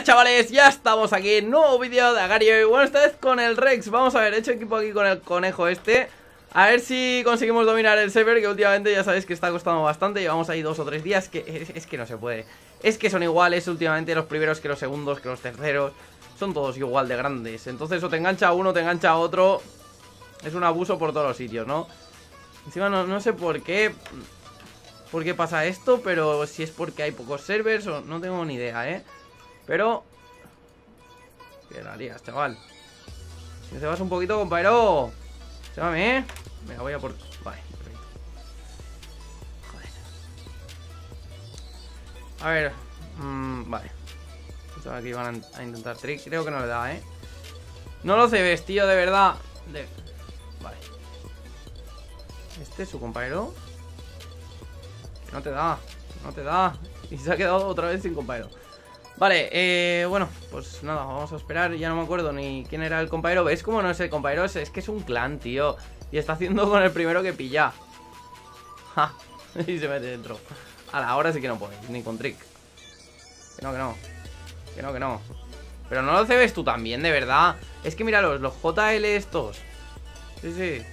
buenas chavales, ya estamos aquí en nuevo vídeo de Agario. Y bueno, esta vez con el Rex. Vamos a ver, he hecho equipo aquí con el conejo este. A ver si conseguimos dominar el server, que últimamente ya sabéis que está costando bastante. Llevamos ahí 2 o 3 días, que es que no se puede. Es que son iguales últimamente los primeros que los segundos, que los terceros. Son todos igual de grandes. Entonces o te engancha uno, te engancha otro. Es un abuso por todos los sitios, ¿no? Encima no sé por qué pasa esto, pero si es porque hay pocos servers o no tengo ni idea, ¿eh? Pero que la lías, chaval. Si te vas un poquito, compañero. Llámame, ¿eh? Venga, voy a por... Vale, perfecto. Joder. A ver. Vale. Pensaba que iban a intentar trick. Creo que no le da, ¿eh? No lo cebes, tío, de verdad. Vale. Este es su compañero. Que no te da. No te da. Y se ha quedado otra vez sin compañero. Vale, bueno, pues nada, vamos a esperar. Ya no me acuerdo ni quién era el compañero. ¿Ves cómo no es el compañero? Es que es un clan, tío. Y está haciendo con el primero que pilla. Ja. Y se mete dentro. Ahora sí que no podéis, ni con trick. Que no. Que no. Pero no lo cebes tú también, de verdad. Es que míralos, los JL estos. Sí.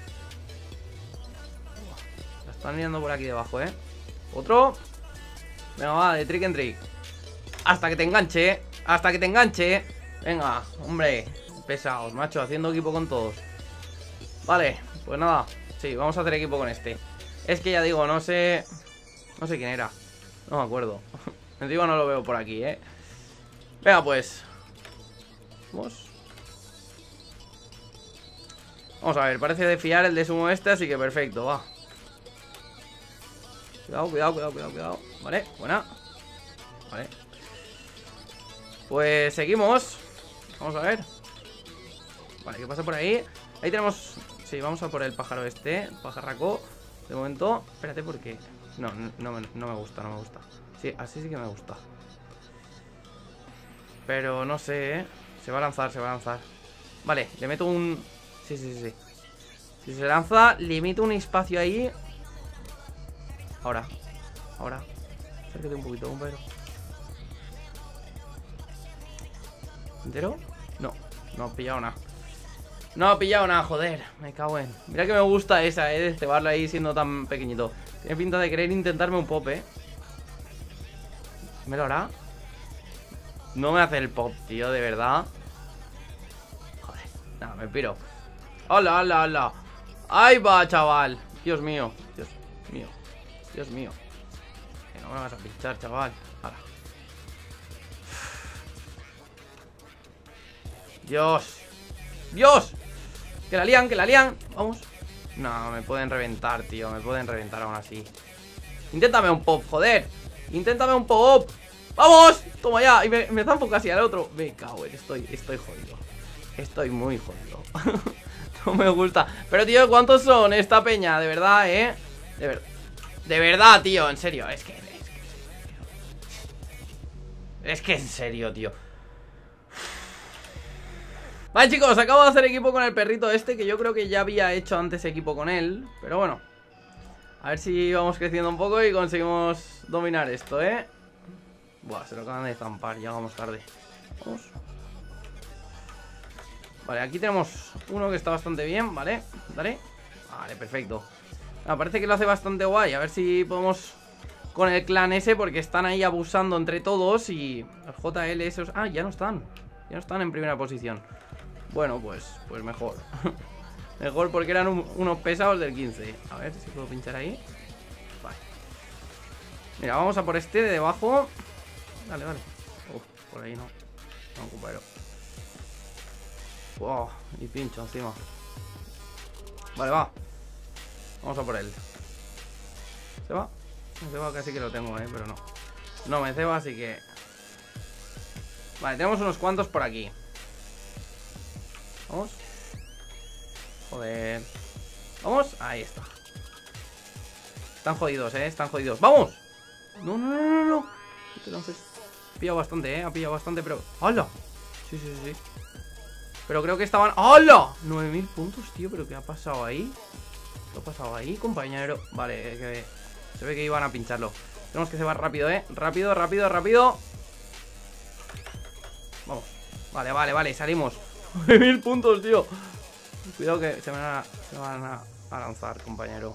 La están mirando por aquí debajo, ¿eh? Otro. Venga, va, de trick en trick. Hasta que te enganche. Hasta que te enganche. Venga, hombre. Pesados, macho, haciendo equipo con todos. Vale, pues nada. Sí, vamos a hacer equipo con este. Es que ya digo, no sé quién era. No me acuerdo. Encima no lo veo por aquí, ¿eh? Venga, pues Vamos a ver, parece de fiar el de sumo este, así que perfecto, va. Cuidado. Vale, buena. Vale. Pues seguimos. Vamos a ver. Vale, ¿qué pasa por ahí? Ahí tenemos... Sí, vamos a por el pájaro este, pajarraco. De momento, espérate porque... No me gusta. Sí, así sí que me gusta. Pero no sé, ¿eh? Se va a lanzar. Vale, le meto un... Sí. Si se lanza, le meto un espacio ahí. Ahora. Acércate un poquito, compañero. ¿Entero? No ha pillado nada. No ha pillado nada, joder. Me cago en... Mira que me gusta esa, de cebarlo ahí siendo tan pequeñito. Tiene pinta de querer intentarme un pop, ¿Me lo hará? No me hace el pop, tío, de verdad. Joder, nada, me piro. ¡Hala! ¡Ahí va, chaval! Dios mío. Que no me vas a pinchar, chaval. ¡Hala! ¡Dios! Que la lían. Vamos. No, me pueden reventar, tío. Me pueden reventar aún así. Inténtame un pop, joder. Inténtame un pop. ¡Vamos! Toma ya. Y me zampo casi al otro. Me cago en... Estoy jodido. Estoy muy jodido. No me gusta. Pero, tío, ¿cuántos son esta peña? De verdad, ¿eh? De verdad, tío. En serio. Es que en serio, tío. Vale, chicos, acabo de hacer equipo con el perrito este, que yo creo que ya había hecho antes equipo con él. Pero bueno, a ver si vamos creciendo un poco y conseguimos dominar esto, ¿eh? Buah, se lo acaban de zampar, ya vamos tarde. Vamos. Vale, aquí tenemos uno que está bastante bien, ¿vale? Dale. Vale, perfecto. Parece que lo hace bastante guay. A ver si podemos con el clan ese, porque están ahí abusando entre todos. Y los JL esos... Ah, ya no están en primera posición. Bueno, pues mejor. Mejor porque eran unos pesados del 15. A ver si puedo pinchar ahí. Vale. Mira, vamos a por este de debajo. Vale. Por ahí no. No, compañero. Wow, y pincho encima. Vale, va. Vamos a por él. ¿Se va? No se va, casi que lo tengo, pero no. No me ceba, así que... Vale, tenemos unos cuantos por aquí. Vamos. Joder. Vamos, ahí está. Están jodidos, están jodidos. ¡Vamos! No. No te lances. Ha pillado bastante, ha pillado bastante, pero... ¡Hala! Sí. Pero creo que estaban... ¡Hala! 9000 puntos, tío, pero ¿qué ha pasado ahí? ¿Qué ha pasado ahí, compañero? Vale, que... Se ve que iban a pincharlo. Tenemos que cebar rápido, Rápido. Vamos. Vale, vale, vale, salimos. 1000 puntos, tío. Cuidado que se van a lanzar, compañero.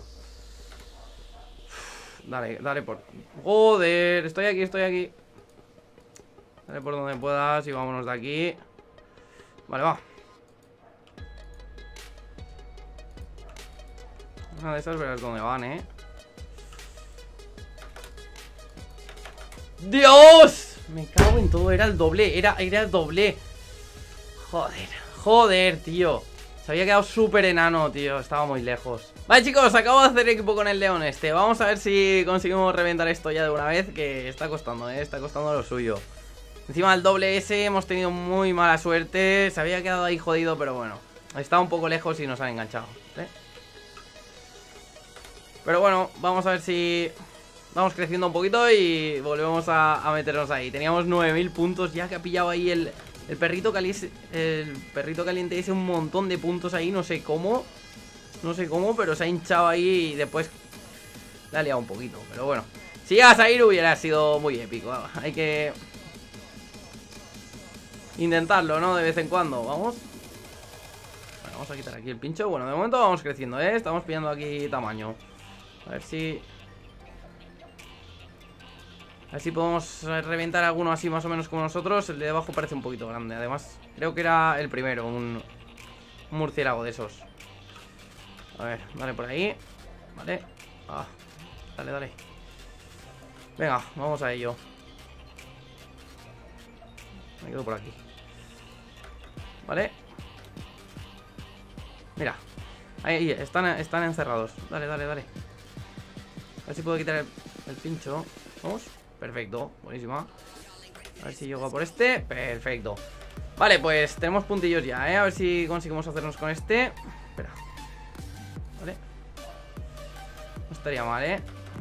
Dale, dale por... Joder, estoy aquí, estoy aquí. Dale por donde puedas y vámonos de aquí. Vale, va. Una de esas verás dónde van, ¡Dios! Me cago en todo, era el doble, era el doble. Joder, joder, tío. Se había quedado súper enano, tío. Estaba muy lejos. Vale, chicos, acabo de hacer equipo con el león este. Vamos a ver si conseguimos reventar esto ya de una vez, que está costando, está costando lo suyo. Encima del doble S hemos tenido muy mala suerte. Se había quedado ahí jodido, pero bueno, estaba un poco lejos y nos han enganchado, Pero bueno, vamos a ver si... Vamos creciendo un poquito y volvemos a meternos ahí. Teníamos 9000 puntos ya, que ha pillado ahí el perrito caliente. El perrito caliente ese, un montón de puntos ahí, no sé cómo. No sé cómo, pero se ha hinchado ahí y después le ha liado un poquito. Pero bueno, si llegas a ir hubiera sido muy épico. Hay que intentarlo, ¿no? De vez en cuando, vamos. Bueno, vamos a quitar aquí el pincho. Bueno, de momento vamos creciendo, estamos pillando aquí tamaño. A ver si podemos reventar alguno así más o menos como nosotros. El de abajo parece un poquito grande. Además, creo que era el primero, un murciélago de esos. A ver, dale por ahí. Vale. Dale, dale. Venga, vamos a ello. Me quedo por aquí. Vale. Mira. Ahí, están encerrados. Dale, dale, dale. A ver si puedo quitar el pincho. Vamos. Perfecto, buenísima. A ver si llego a por este. Perfecto. Vale, pues tenemos puntillos ya, A ver si conseguimos hacernos con este. Espera. Vale. No estaría mal,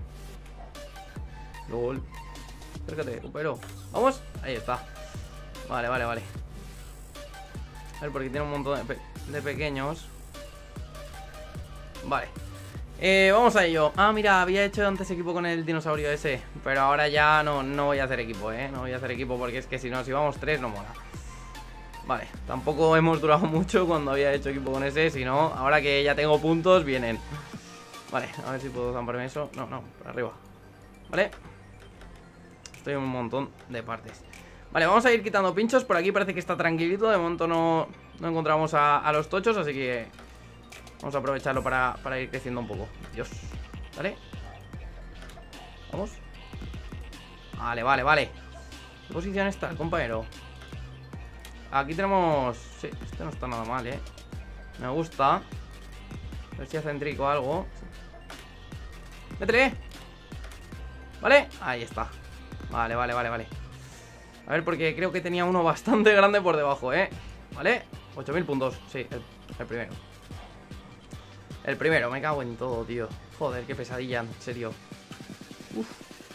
LOL. Acércate, recupero. Vamos. Ahí está. Vale, vale, vale. A ver, porque tiene un montón de pequeños. Vale. Vamos a ello. Ah, mira, había hecho antes equipo con el dinosaurio ese. Pero ahora ya no voy a hacer equipo, No voy a hacer equipo porque es que si no, si vamos 3 no mola. Vale, tampoco hemos durado mucho cuando había hecho equipo con ese. Si no, ahora que ya tengo puntos, vienen. Vale, a ver si puedo zamparme eso. No, por arriba. Vale. Estoy en un montón de partes. Vale, vamos a ir quitando pinchos. Por aquí parece que está tranquilito. De momento no encontramos a los tochos, así que vamos a aprovecharlo para ir creciendo un poco. Dios. Vale. Vamos. Vale, vale, vale. ¿Qué posición está el compañero? Aquí tenemos... Sí, este no está nada mal, Me gusta. A ver si hacen trick o algo. ¡Métele! Vale, ahí está. Vale, vale, vale, vale. A ver, porque creo que tenía uno bastante grande por debajo, Vale, 8000 puntos. Sí, el primero. El primero, me cago en todo, tío. Joder, qué pesadilla, en serio. Uf.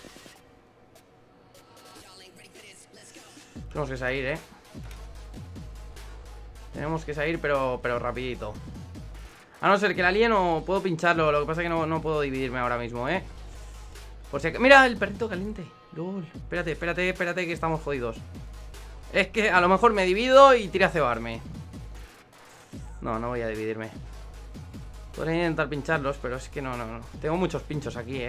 Tenemos que salir, Tenemos que salir, pero rapidito. A no ser que la líe, no puedo pincharlo. Lo que pasa es que no puedo dividirme ahora mismo, Por si... Mira, el perrito caliente. LOL. Espérate, que estamos jodidos. Es que a lo mejor me divido y tira a cebarme. No voy a dividirme. Podría intentar pincharlos, pero es que no. Tengo muchos pinchos aquí,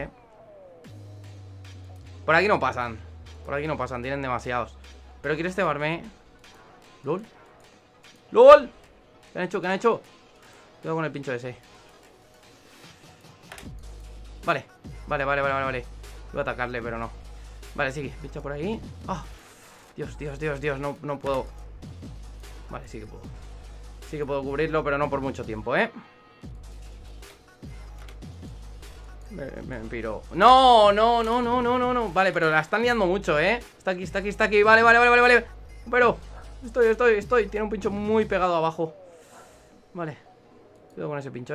Por aquí no pasan. Tienen demasiados. Pero quieres cebarme. LOL. ¡LOL! ¿Qué han hecho? Cuidado con el pincho ese. Vale. Iba a atacarle, pero no. Vale, sigue. Pincha por ahí. ¡Ah! Dios. No puedo. Vale, sí que puedo. Sí que puedo cubrirlo, pero no por mucho tiempo, Me piro. No. Vale, pero la están liando mucho, Está aquí. Vale. Pero estoy. Tiene un pincho muy pegado abajo. Vale. Cuidado con ese pincho,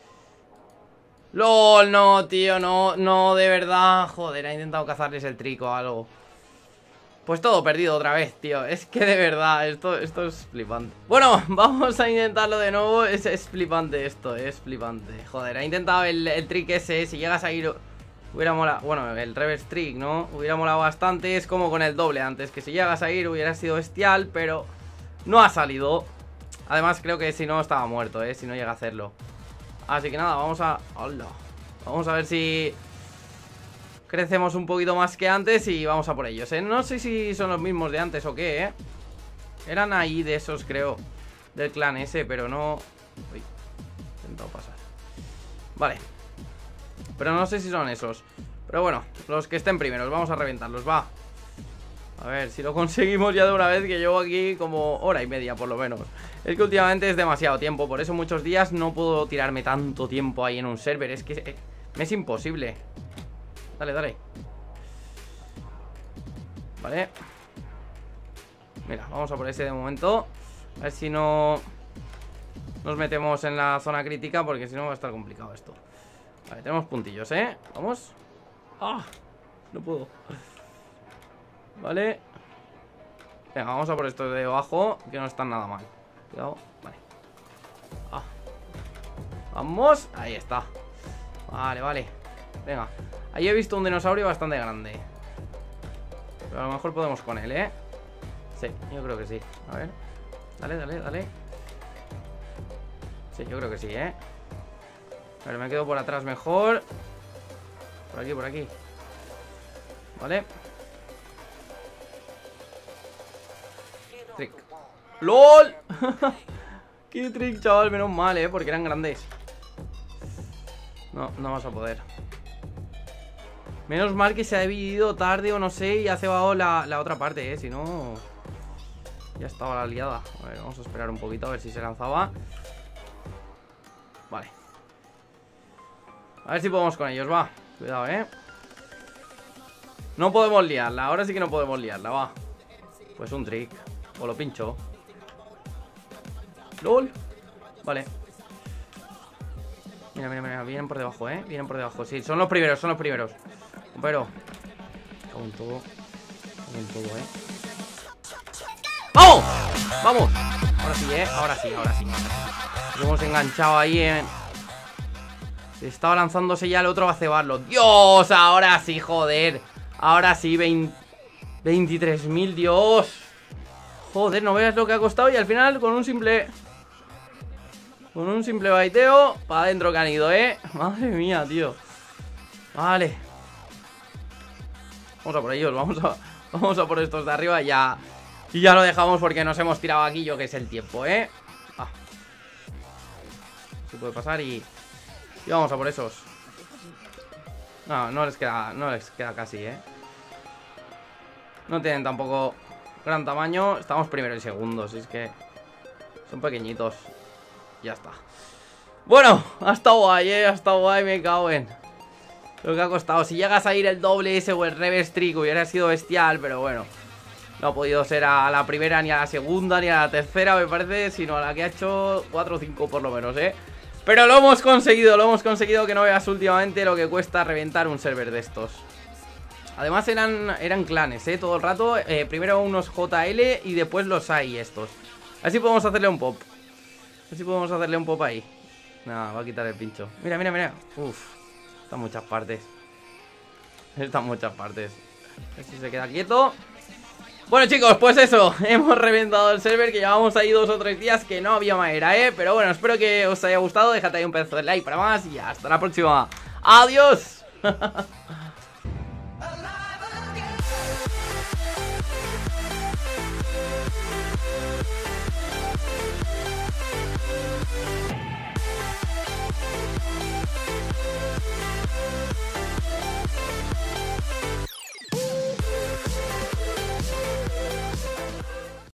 LOL, no, tío, no, de verdad. Joder, ha intentado cazarles el trick o algo. Pues todo perdido otra vez, tío. Es que de verdad, esto es flipante. Bueno, vamos a intentarlo de nuevo. Es flipante esto, es flipante. Joder, ha intentado el trick ese. Si llegas a ir Hubiera molado, bueno, el reverse trick, ¿no? Hubiera molado bastante, es como con el doble antes, que si llegas a ir hubiera sido bestial, pero no ha salido. Además creo que si no estaba muerto, si no llega a hacerlo. Así que nada, vamos a... ¡Hola! Vamos a ver si crecemos un poquito más que antes y vamos a por ellos, No sé si son los mismos de antes o qué, Eran ahí de esos, creo, del clan ese, pero no... Uy, he intentado pasar. Vale. Pero no sé si son esos. Pero bueno, los que estén primeros, vamos a reventarlos, va. A ver si lo conseguimos ya de una vez, que llevo aquí como hora y media por lo menos. Es que últimamente es demasiado tiempo, por eso muchos días no puedo tirarme tanto tiempo ahí en un server. Es que me es imposible. Dale, dale. Vale. Mira, vamos a por ese de momento. A ver si no nos metemos en la zona crítica, porque si no va a estar complicado esto. Vale, tenemos puntillos, Vamos. ¡Ah! No puedo. Vale. Venga, vamos a por esto de abajo, que no están nada mal. Cuidado, vale. Vamos, ahí está. Vale, vale. Venga, ahí he visto un dinosaurio bastante grande. Pero a lo mejor podemos con él, Sí, yo creo que sí. A ver. Dale, dale, dale. Sí, yo creo que sí, A ver, me quedo por atrás mejor. Por aquí, por aquí. Vale. Trick. ¡LOL! ¡Qué trick, chaval! Menos mal, porque eran grandes. No, no vas a poder. Menos mal que se ha dividido tarde o no sé, y ha cebado la otra parte, si no... Ya estaba la liada. A ver, vamos a esperar un poquito a ver si se lanzaba. Vale. A ver si podemos con ellos, va. Cuidado, No podemos liarla, ahora sí que no podemos liarla, va. Pues un trick. O lo pincho. ¡LOL! Vale. Mira, mira, mira, vienen por debajo, vienen por debajo. Sí, son los primeros, son los primeros. Pero cago en todo. Cago en todo, ¡vamos! ¡Vamos! Ahora sí, ahora sí, ahora sí. Nos hemos enganchado ahí, Se estaba lanzándose ya, el otro va a cebarlo. ¡Dios! Ahora sí, joder. Ahora sí, 23.000, Dios. Joder, no veas lo que ha costado. Y al final con un simple baiteo para adentro que han ido, Madre mía, tío. Vale. Vamos a por ellos, vamos a por estos de arriba ya. Y ya lo dejamos porque nos hemos tirado aquí, yo que es el tiempo, Se puede pasar y vamos a por esos. No les queda casi, No tienen tampoco gran tamaño. Estamos primero y segundos, es que son pequeñitos. Ya está. Bueno, ha estado guay, ha estado guay, me cago en lo que ha costado. Si llegas a ir el doble ese o el reverse trick hubiera sido bestial, pero bueno, no ha podido ser a la primera, ni a la segunda, ni a la tercera, me parece, sino a la que ha hecho 4 o 5 por lo menos, Pero lo hemos conseguido, que no veas últimamente lo que cuesta reventar un server de estos. Además eran clanes, todo el rato. Primero unos JL y después los AI estos. Así podemos hacerle un pop. Así podemos hacerle un pop ahí. Nada, va a quitar el pincho. Mira, mira, mira. Uf, están muchas partes. Están muchas partes. A ver si se queda quieto. Bueno, chicos, pues eso, hemos reventado el server, que llevamos ahí 2 o 3 días que no había manera, Pero bueno, espero que os haya gustado. Déjate ahí un pedazo de like para más y hasta la próxima. ¡Adiós!